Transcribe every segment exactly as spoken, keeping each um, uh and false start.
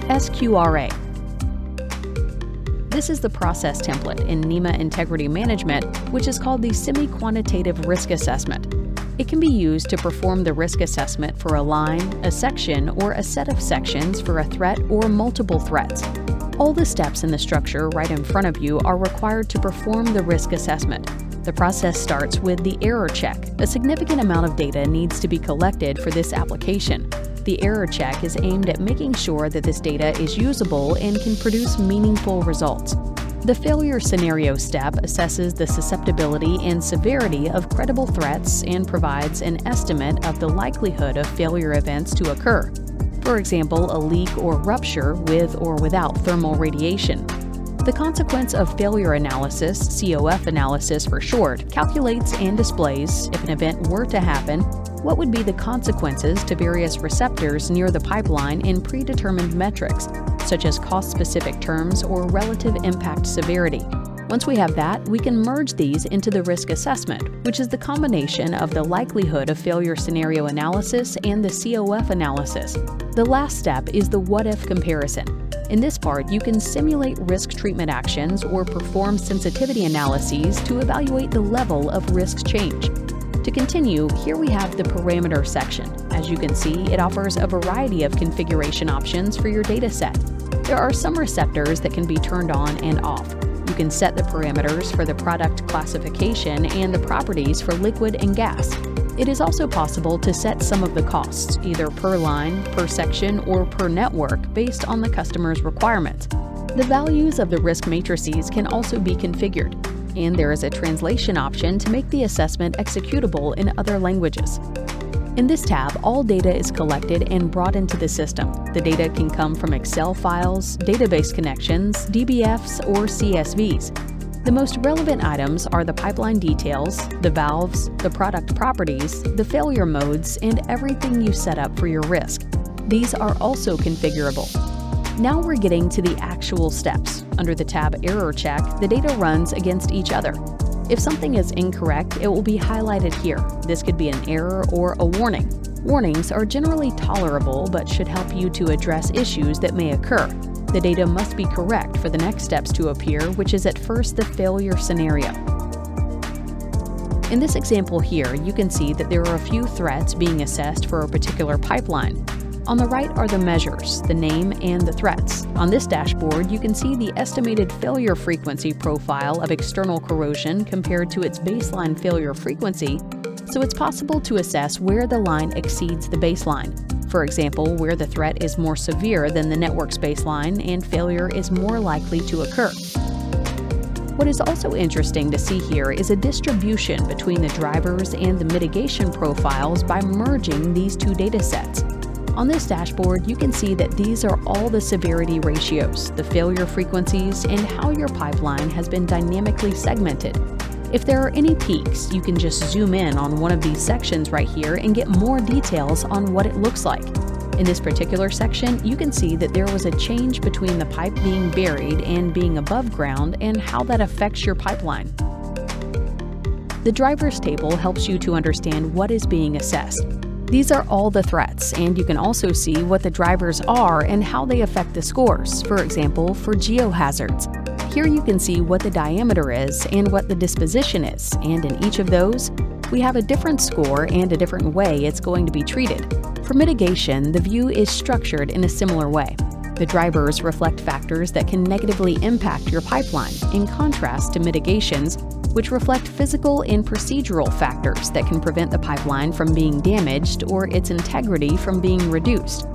S Q R A. This is the process template in NIMA Integrity Management, which is called the Semi-Quantitative Risk Assessment. It can be used to perform the risk assessment for a line, a section, or a set of sections for a threat or multiple threats. All the steps in the structure right in front of you are required to perform the risk assessment. The process starts with the error check. A significant amount of data needs to be collected for this application. The error check is aimed at making sure that this data is usable and can produce meaningful results. The failure scenario step assesses the susceptibility and severity of credible threats and provides an estimate of the likelihood of failure events to occur. For example, a leak or rupture with or without thermal radiation. The consequence of failure analysis, C O F analysis for short, calculates and displays, if an event were to happen, what would be the consequences to various receptors near the pipeline in predetermined metrics, such as cost-specific terms or relative impact severity. Once we have that, we can merge these into the risk assessment, which is the combination of the likelihood of failure scenario analysis and the C O F analysis. The last step is the WHIF Comparison. In this part, you can simulate risk treatment actions or perform sensitivity analyses to evaluate the level of risk change. To continue, here we have the parameter section. As you can see, it offers a variety of configuration options for your dataset. There are some receptors that can be turned on and off. You can set the parameters for the product classification and the properties for liquid and gas. It is also possible to set some of the costs, either per line, per section, or per network, based on the customer's requirements. The values of the risk matrices can also be configured, and there is a translation option to make the assessment executable in other languages. In this tab, all data is collected and brought into the system. The data can come from Excel files, database connections, D B Fs, or C S Vs. The most relevant items are the pipeline details, the valves, the product properties, the failure modes, and everything you set up for your risk. These are also configurable. Now we're getting to the actual steps. Under the tab Error Check, the data runs against each other. If something is incorrect, it will be highlighted here. This could be an error or a warning. Warnings are generally tolerable but should help you to address issues that may occur. The data must be correct for the next steps to appear, which is at first the failure scenario. In this example here, you can see that there are a few threats being assessed for a particular pipeline. On the right are the measures, the name, and the threats. On this dashboard, you can see the estimated failure frequency profile of external corrosion compared to its baseline failure frequency, so it's possible to assess where the line exceeds the baseline. For example, where the threat is more severe than the network's baseline and failure is more likely to occur. What is also interesting to see here is a distribution between the drivers and the mitigation profiles by merging these two data sets. On this dashboard, you can see that these are all the severity ratios, the failure frequencies, and how your pipeline has been dynamically segmented. If there are any peaks, you can just zoom in on one of these sections right here and get more details on what it looks like. In this particular section, you can see that there was a change between the pipe being buried and being above ground and how that affects your pipeline. The drivers table helps you to understand what is being assessed. These are all the threats, and you can also see what the drivers are and how they affect the scores, for example, for geohazards. Here you can see what the diameter is and what the disposition is, and in each of those, we have a different score and a different way it's going to be treated. For mitigation, the view is structured in a similar way. The drivers reflect factors that can negatively impact your pipeline, in contrast to mitigations, which reflect physical and procedural factors that can prevent the pipeline from being damaged or its integrity from being reduced.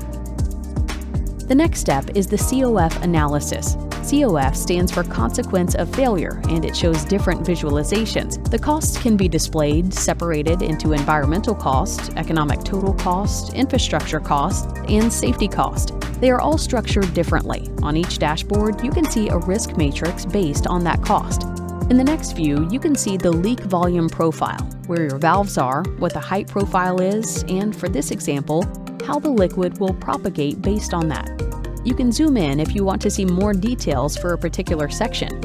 The next step is the C O F analysis. C O F stands for Consequence of Failure, and it shows different visualizations. The costs can be displayed separated into environmental cost, economic total cost, infrastructure cost, and safety cost. They are all structured differently. On each dashboard, you can see a risk matrix based on that cost. In the next view, you can see the leak volume profile, where your valves are, what the height profile is, and for this example, how the liquid will propagate based on that. You can zoom in if you want to see more details for a particular section.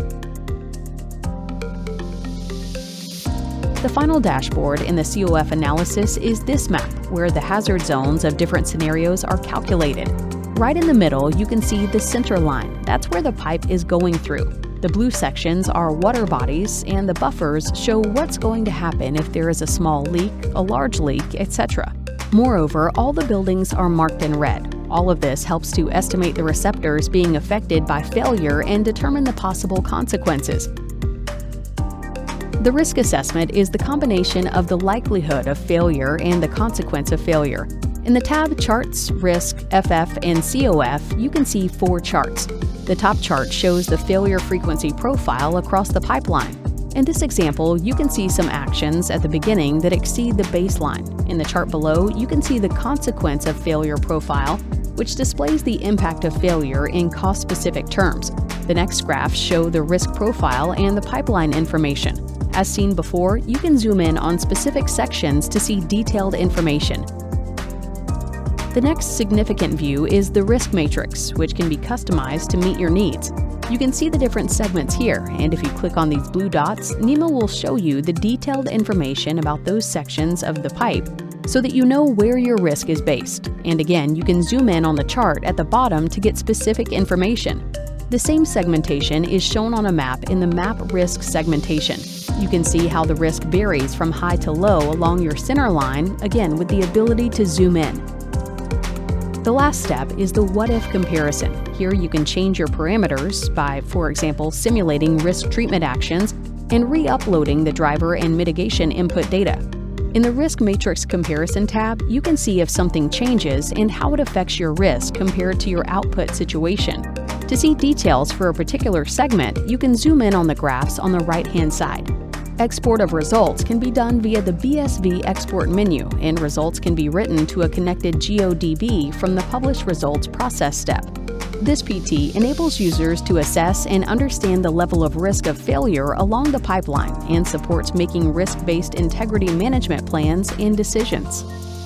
The final dashboard in the C O F analysis is this map, where the hazard zones of different scenarios are calculated. Right in the middle, you can see the center line. That's where the pipe is going through. The blue sections are water bodies, and the buffers show what's going to happen if there is a small leak, a large leak, et cetera. Moreover, all the buildings are marked in red. All of this helps to estimate the receptors being affected by failure and determine the possible consequences. The risk assessment is the combination of the likelihood of failure and the consequence of failure. In the tab Charts, Risk, F F, and C O F, you can see four charts. The top chart shows the failure frequency profile across the pipeline. In this example, you can see some actions at the beginning that exceed the baseline. In the chart below, you can see the consequence of failure profile, which displays the impact of failure in cost-specific terms. The next graphs show the risk profile and the pipeline information. As seen before, you can zoom in on specific sections to see detailed information. The next significant view is the risk matrix, which can be customized to meet your needs. You can see the different segments here, and if you click on these blue dots, NIMA will show you the detailed information about those sections of the pipe so that you know where your risk is based. And again, you can zoom in on the chart at the bottom to get specific information. The same segmentation is shown on a map in the Map Risk segmentation. You can see how the risk varies from high to low along your center line, again with the ability to zoom in. The last step is the WHIF Comparison. Here you can change your parameters by, for example, simulating risk treatment actions and re-uploading the driver and mitigation input data. In the Risk Matrix Comparison tab, you can see if something changes and how it affects your risk compared to your output situation. To see details for a particular segment, you can zoom in on the graphs on the right-hand side. Export of results can be done via the B S V export menu, and results can be written to a connected G O D B from the Publish Results process step. This P T enables users to assess and understand the level of risk of failure along the pipeline and supports making risk-based integrity management plans and decisions.